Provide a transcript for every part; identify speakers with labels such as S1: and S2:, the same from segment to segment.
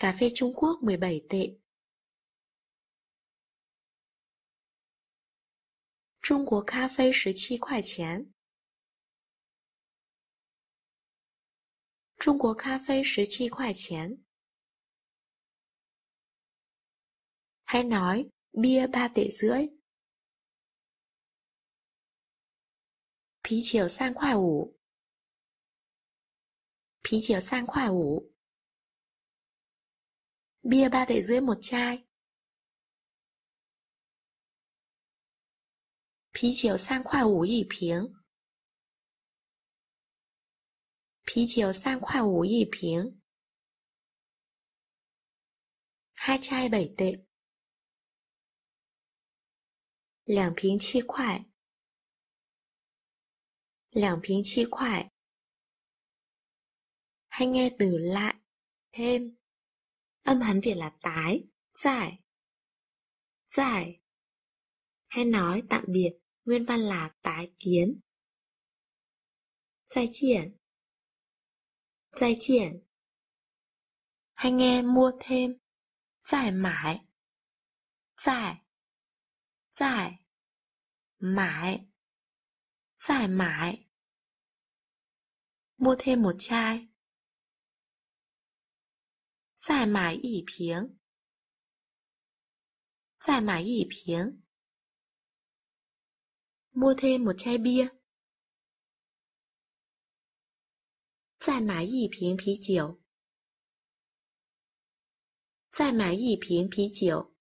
S1: Cà phê Trung Quốc 17 tệ. Trung Quốc咖啡17块钱。中国咖啡17块钱。Hãy nói bia 3 tệ rưỡi. 啤酒3块5。啤酒3块5。Bia 3 tệ rưỡi một chai. 啤酒3块5一瓶。啤酒3块5一瓶。2 chai 7 tệ. 2瓶7块。2瓶7块. Hay nghe từ lại, thêm. Âm Hán Việt là tái, giải. Giải. Hay nói tạm biệt, nguyên văn là tái kiến.再见.再见. Hay nghe mua thêm, giải mãi. Giải. Giải. Mãi. Giải mãi. Mua thêm một chai. Giải mãi ỉ piếng. Giải mãi ỉ piếng. Mua thêm một chai bia. Giải mãi ỉ piếng phí chiều. Giải mãi ỉ piếng phí chiều.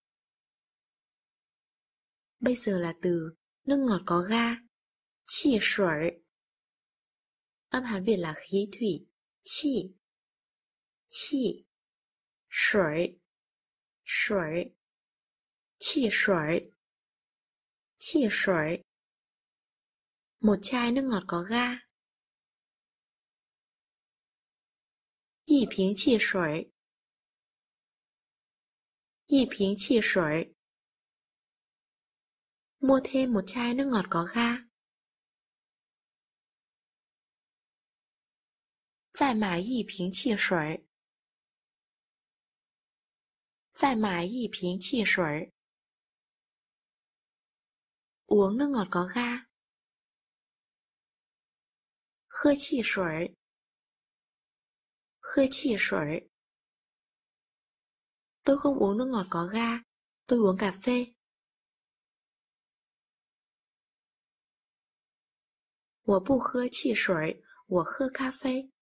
S1: Bây giờ là từ nước ngọt có ga. Chi sủi. Âm Hán Việt là khí thủy. Chi. Chi. Sủi. Sủi. Chi sủi. Chi sủi. Một chai nước ngọt có ga. Một瓶汽水. Một瓶汽水. Mua thêm một chai nước ngọt có ga. 再买一瓶汽水. 再买一瓶汽水. Uống nước ngọt có ga. 喝汽水. 喝汽水. Tôi không uống nước ngọt có ga, tôi uống cà phê. 我不喝汽水，我喝咖啡。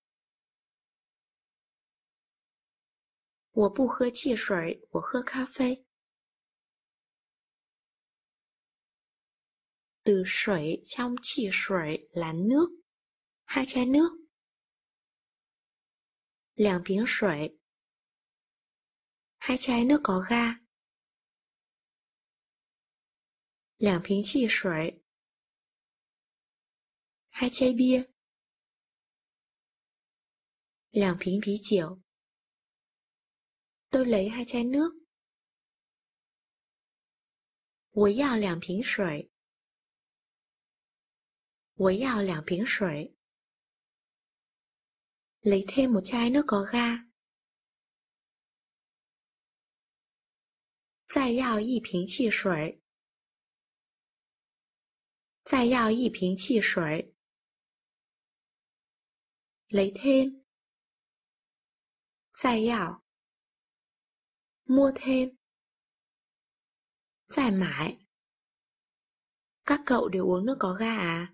S1: 我不喝汽水，我喝咖啡。Từ水 trong 汽水 là nước. 2 chai nước. 2瓶水. 2 chai nước có ga. 2瓶汽水. 2 chai bia. 2瓶啤酒. Tôi lấy 2 chai nước. 我要2瓶水. 我要2瓶水. Lấy thêm một chai nước có ga. 再要一瓶汽水. 再要一瓶汽水. Lấy thêm. 再要. Mua thêm. 再买. Các cậu đều uống nước có ga à?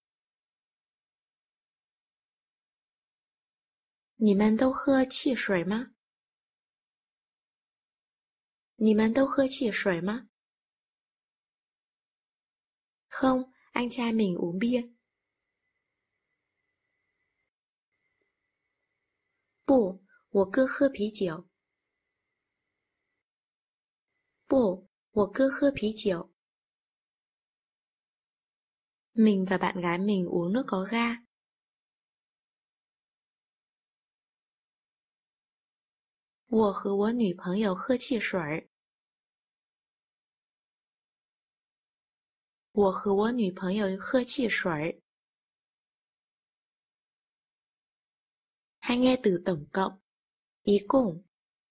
S1: 你们都喝汽水吗？你们都喝汽水吗？ Không, anh trai mình uống bia. 不，我哥喝啤酒。不，我哥喝啤酒。Mình và bạn gái mình uống nước có ga. 我和我女朋友喝汽水。我和我女朋友喝汽水。Hay nghe từ tổng cộng. Ý cùng.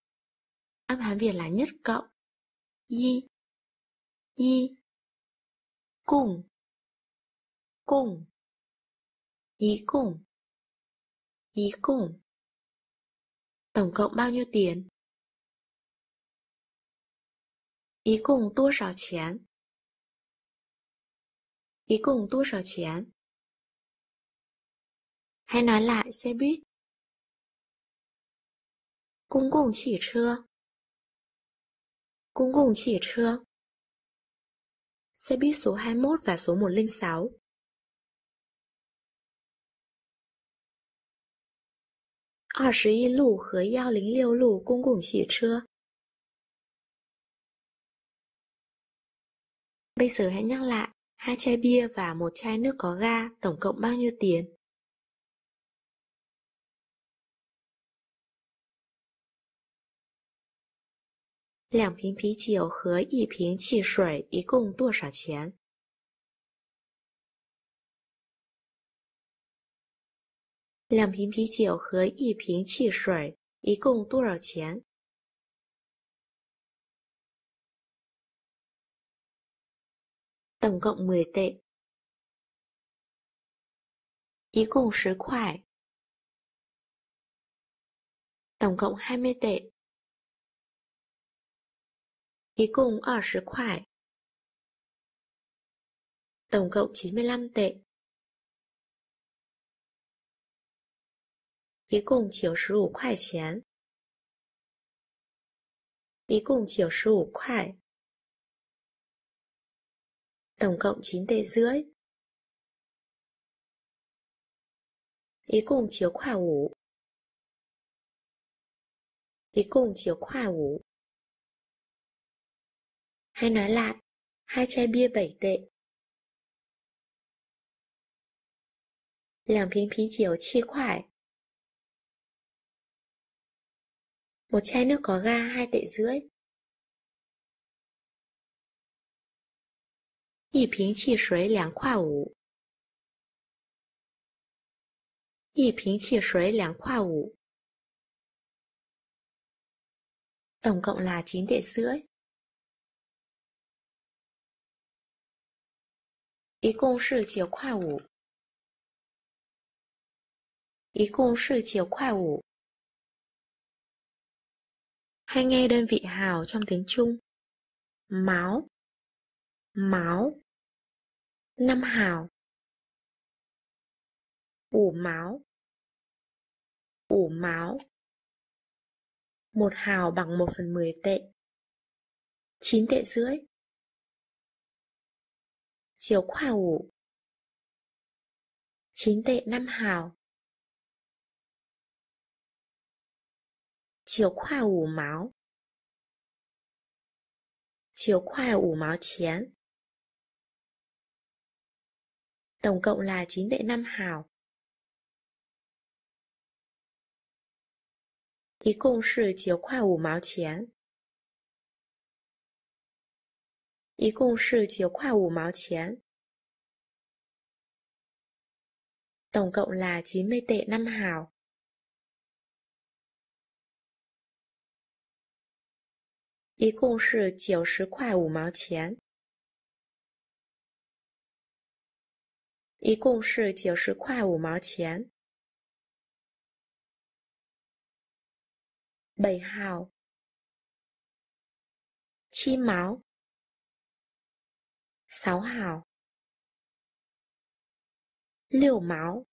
S1: Âm Hán Việt là nhất cộng. Yi, yi. Cùng, cùng. Ý cùng, ý cùng. Tổng cộng bao nhiêu tiền? Ý cùng 多少钱? Ý cùng 多少钱? Hãy nói lại xe buýt. Công cộng汽车. Công cộng汽车. Xe buýt số 21 và số 106. Ở 21 路和106路公共汽车. Bây giờ hãy nhắc lại, 2 chai bia và 1 chai nước có ga, tổng cộng bao nhiêu tiền?两瓶啤酒和1瓶汽水一共多少钱？两瓶啤酒和1瓶汽水一共多少钱？tổng cộng 10 tệ. 一共10块. tổng cộng 20 tệ. 一共20块. tổng cộng 95 tệ. 一共95块钱. 一共95块. tổng cộng 9 tệ rưỡi. 一共9块5. 一共9块5. Hay nói lại, 2 chai bia 7 tệ. 2瓶啤酒7块. 1 chai nước có ga 2 tệ rưỡi. 1瓶汽水2块5. 1瓶汽水2块5. tổng cộng là 9 tệ rưỡi. 一共是9块5. 一共是9块5. Hay nghe đơn vị hào trong tiếng Trung. Máu, máu. 5 hào. Ủ máu, ủ máu. 1 hào bằng 1/10 tệ. 9 tệ rưỡi. 9块5. 9 tệ 5 hào. 9块5毛. 9块5毛钱. tổng cộng là 9 tệ 5 hào. 一共是9块5毛钱. 一共是9块5毛钱. tổng cộng là 90 tệ 5 hào. 一共是90块5毛钱. 一共是90块5毛钱. 7 hào. 7毛. 6 hào. 6 máu.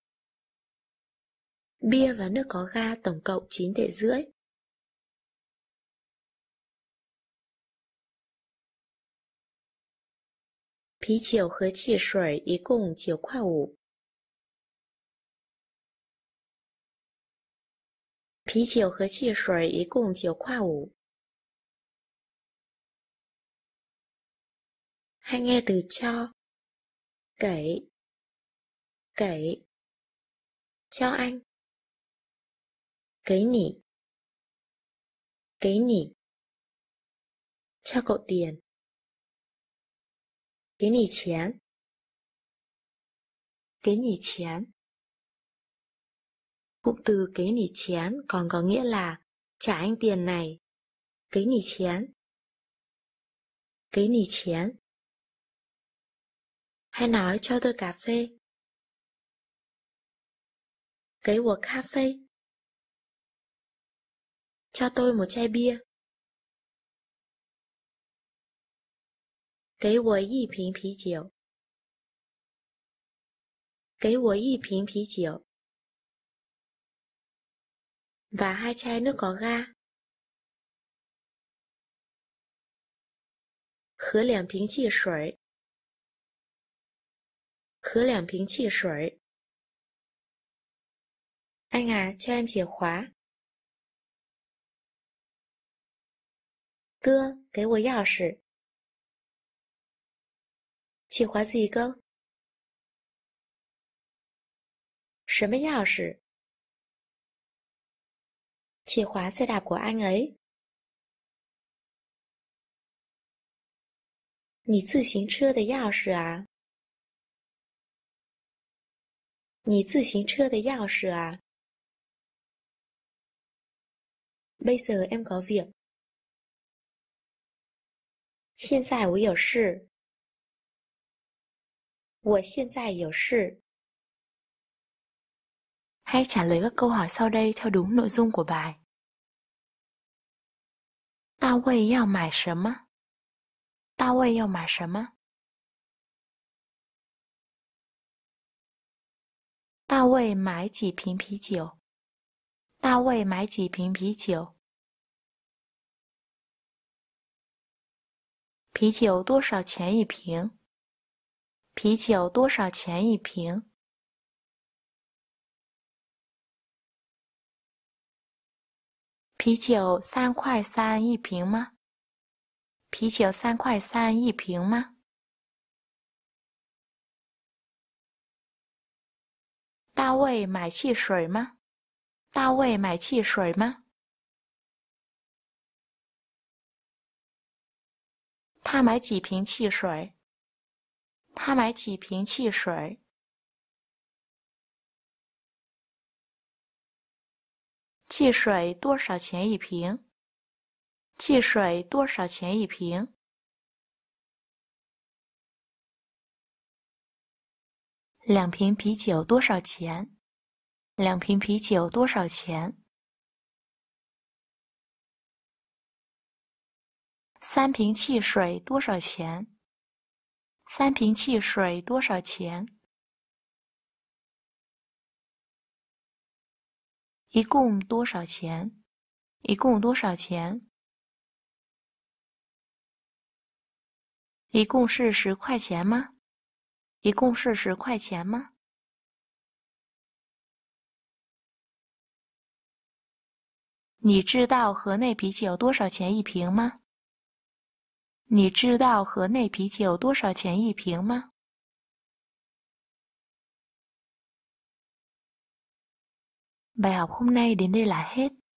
S1: Bia và nước có ga tổng cộng 9 tệ rưỡi. 啤酒和汽水一共9块5. 啤酒和汽水一共9块5. Hay nghe từ cho. Kể, kể. Cho anh.给你.给你. Cho cậu tiền. 给你钱. 给你钱. Cụm từ 给你钱 còn có nghĩa là trả anh tiền này. 给你钱，给你钱。Hãy nói cho tôi cà phê. 给我咖啡。cho tôi một chai bia. 给我一瓶啤酒。给我一瓶啤酒。Và 2 chai nước có ga. 和2瓶汽水。和2瓶汽水。Anh à, cho em chìa khóa. 哥，给我钥匙。chìa khóa gì cơ? 什么钥匙？ chìa khóa xe đạp của anh ấy. 你自行车的钥匙啊？你自行车的钥匙啊？ Bây giờ em có việc. 现在我有事。我现在有事。Hãy trả lời các câu hỏi sau đây theo đúng nội dung của bài. 大卫要买什么？大卫要买什么？大卫买几瓶啤酒？大卫买几瓶啤酒？啤酒多少钱一瓶？啤酒多少钱一瓶？啤酒3块3一瓶吗？啤酒3块3一瓶吗？大卫买汽水吗？大卫买汽水吗？他买几瓶汽水？他买几瓶汽水？汽水多少钱一瓶？汽水多少钱一瓶？2瓶啤酒多少钱？2瓶啤酒多少钱？3瓶汽水多少钱？3瓶汽水多少钱？一共多少钱？一共多少钱？一共是10块钱吗？一共是10块钱吗？你知道河内啤酒多少钱一瓶吗？你知道河内啤酒多少钱一瓶吗？ Bài học hôm nay đến đây là hết.